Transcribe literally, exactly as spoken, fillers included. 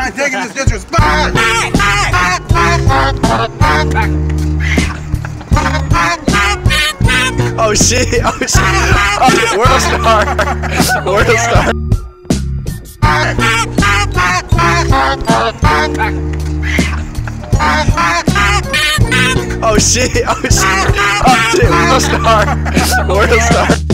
I ain't taking this disrespect. Oh shit, oh shit. Oh, world star. World star. Oh shit, oh shit. Oh shit, world star. World star.